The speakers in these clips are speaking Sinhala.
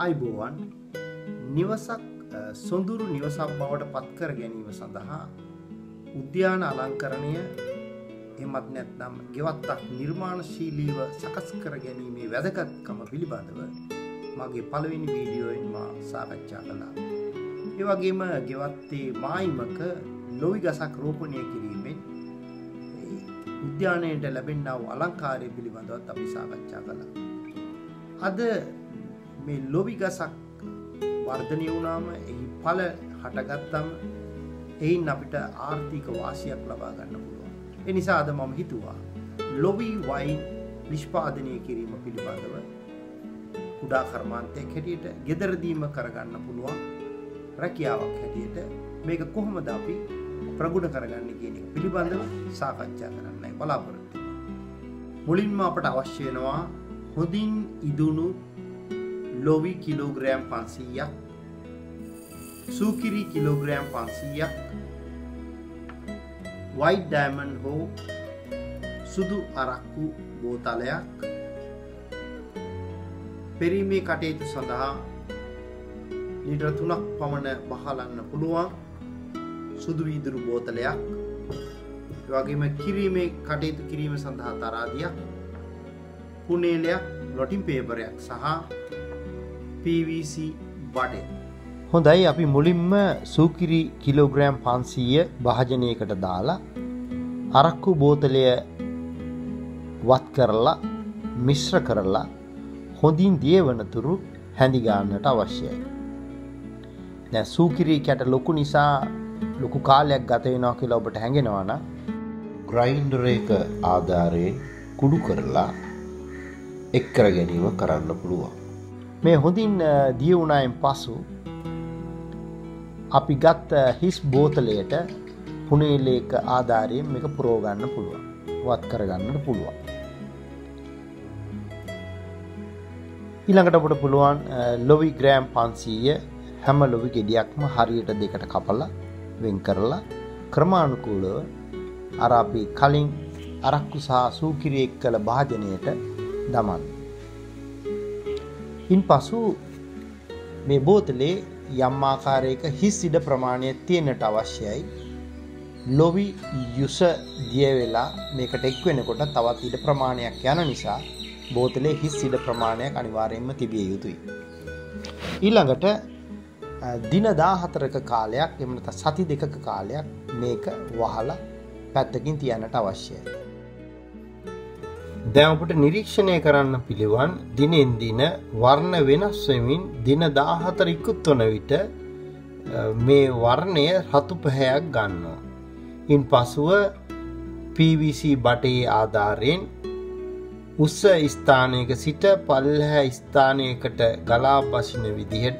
අයිබෝවන් නිවසක් සොඳුරු නිවසක් බවට පත් කර ගැනීම සඳහා උද්‍යාන අලංකරණය එමත් නැත්නම් ගෙවත්තක් නිර්මාණශීලීව සකස් කර ගැනීමේ වැදගත්කම පිළිබඳව මගේ පළවෙනි වීඩියෝවෙන් මා සාකච්ඡා කළා. ඒ වගේම ගෙවත්තේ මායිමක ලොවි ගසක් රෝපණය කිරීමෙන් උද්‍යානයට ලැබෙනා වූ අලංකාරය පිළිබඳවත් අපි සාකච්ඡා කළා. අද මේ ලොවි ගසක් වර්ධනය වුණාම එහි ඵල හටගත්තම එයින් අපිට ආර්ථික වාසියක් ලබා ගන්න පුළුවන්. ඒ නිසා අද මම හිතුවා ලොවි වයින් නිෂ්පාදනය කිරීම පිළිබඳව කුඩා කර්මාන්තයක් හැටියට ගෙදරදීම කරගන්න පුළුවන් රැකියාවක් හැටියට මේක කොහොමද අපි ප්‍රගුණ කරගන්නේ කියන එක පිළිබඳව සාකච්ඡා කරන්නයි බලාපොරොත්තු වෙන්නේ. මුලින්ම අපට අවශ්‍ය වෙනවා හොඳින් ඉදුණු ලොවි කිලෝග්‍රෑම් 500ක්, සූකිරි කිලෝග්‍රෑම් 500ක්, white diamond හෝ සුදු අරක්කු බෝතලයක්, පෙරීමේ කටයුතු සඳහා ලීටර් 3ක් පමණ බහලන්න පුළුවන් සුදු වීදුරු බෝතලයක්, ඒ වගේම කිරීමේ කටයුතු කිරීම සඳහා තරාදියක්, පුනේලයක්, ලොටින් පේපරයක් සහ PVC බඩේ. හොඳයි, අපි මුලින්ම සූකිරි කිලෝග්‍රෑම් 500 භාජනයකට දාලා අරක්කු බෝතලය වත් කරලා මිශ්‍ර කරලා හොඳින් දියවනතුරු හැඳි ගන්නට අවශ්‍යයි. දැන් සූකිරි කැට ලොකු නිසා ලොකු කාලයක් ගත වෙනවා කියලා ඔබට හැඟෙනවා නම් ග්‍රයින්ඩර් එක ආධාරයෙන් කුඩු කරලා එක් කර ගැනීම කරන්න පුළුවන්. මේ හොඳින් දිය වුණායින් පසු අපි ගත්ත හිස් බෝතලයට පුනේලයක ආධාරයෙන් මේක පුරව ගන්න පුළුවන්. වත් කර ගන්නට පුළුවන්. ඊළඟට අපට පුළුවන් ලොවි ග්‍රෑම් 500 හැම ලොවි ගෙඩියක්ම හරියට දෙකට කපලා වෙන් කරලා ක්‍රමානුකූලව අර අපි කලින් අරක්කු සහ සූකිරි එක්කල භාජනයට දමන්න. ඉන්පසු මේ බෝතලේ යම් ආකාරයක හිස් ඉඩ ප්‍රමාණයක් තියෙන්නට අවශ්‍යයි. ලොවි යුස දිය වෙලා මේකට එක් වෙනකොට තවත් ඉඩ ප්‍රමාණයක් යන නිසා බෝතලේ හිස් ඉඩ ප්‍රමාණයක් අනිවාර්යයෙන්ම තිබිය යුතුයි. ඊළඟට දින 14ක කාලයක් එහෙම නැත්නම් සති දෙකක කාලයක් මේක වහලා පැත්තකින් තියන්නට අවශ්‍යයි. දැන් අපිට නිරීක්ෂණය කරන්න පිළිවන් දිනෙන් දින වර්ණ වෙනස් වෙමින් දින 14 ඉක්ුත් වන විට මේ වර්ණය රතු පැහැයක් ගන්නවා. ඉන්පසුව PVC බටේ ආධාරයෙන් උස ස්ථානයක සිට පල්ලෙහා ස්ථානයකට ගලා බසින විදිහට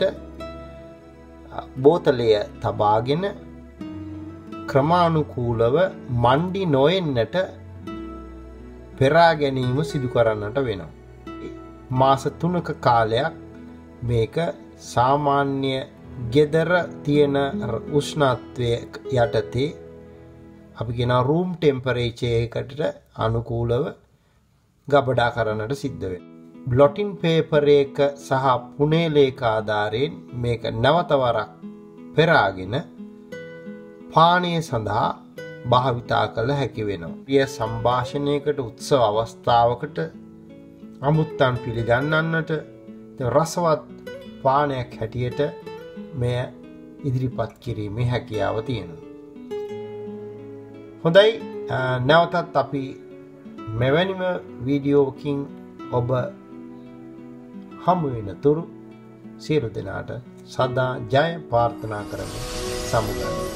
බෝතලය තබාගෙන ක්‍රමානුකූලව මණ්ඩි නොෙන්නට පෙරා ගැනීම සිදු කරන්නට වෙනවා. මාස 3ක කාලයක් මේක සාමාන්‍ය ගෙදර තියෙන උෂ්ණත්වය යටතේ අපි කියන රූම් ටෙම්පරේචර් එකකට අනුකූලව ගබඩා කරන්නට සිද්ධ වෙනවා. බ්ලොටින් පේපර් එක සහ පුනේලයක ආධාරයෙන් මේක නැවතවරක් පෙරාගෙන පානය සඳහා භාවිතා කළ හැකි වෙනවා. ප්‍රිය සංഭാෂණයකට උත්සව අවස්ථාවකට අමුත්තන් පිළිගන්නන්නට රසවත් පානයක් හැටියට මෙය ඉදිරිපත් කිරීමේ හැකියාව තියෙනවා. හොඳයි, නැවතත් අපි මෙවැනිම වීඩියෝකින් ඔබ හමු වෙනතුරු සියලු දෙනාට සදා ජය ප්‍රාර්ථනා කරමි. සමුගන්න.